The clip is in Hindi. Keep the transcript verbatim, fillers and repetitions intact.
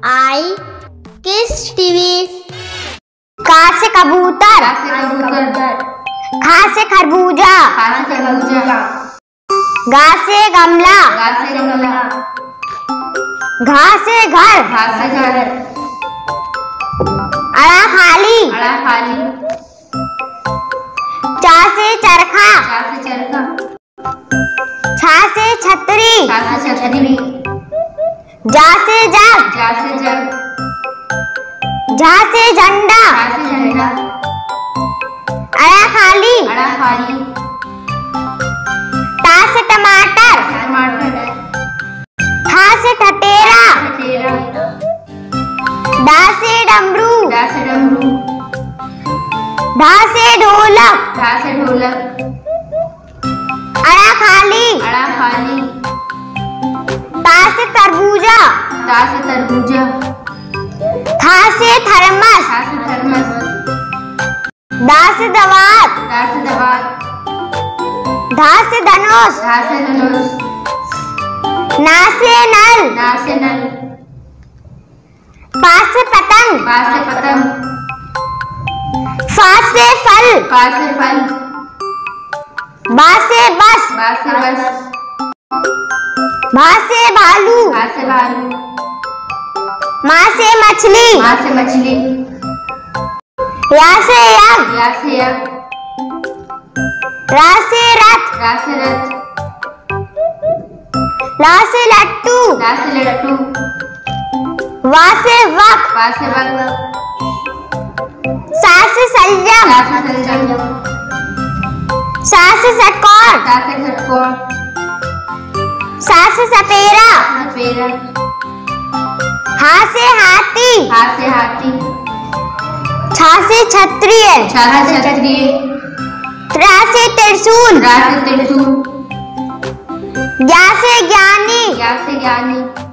आई किस टीवी। का से कबूतर, खा से खरबूजा, गा से गमला, घा से घर, अड़ा खाली, चा से चरखा, छा से छतरी, जा से जग, झा से झंडा, अड़ा खाली, टा से टमाटर, ठा से ठटेरा, डा से डमरू, ढा से ढोलक, अड़ा खाली, ता से तरबूजा, था से थर्मस, दा से दवात, धा से धनुष, ना से नल, पा से पतंग, फा से फल, बा से बस, भा से भालू, माँ से मछली, या से यज्ञ, रा से रथ, ला से लट्टू, वा से वक, सा से सलजम, सा से षटकोण, सा से सपेरा, हा से हाथी, छा से क्षत्रिय, त्रा से त्रिशूल, ज्ञा से ज्ञानी,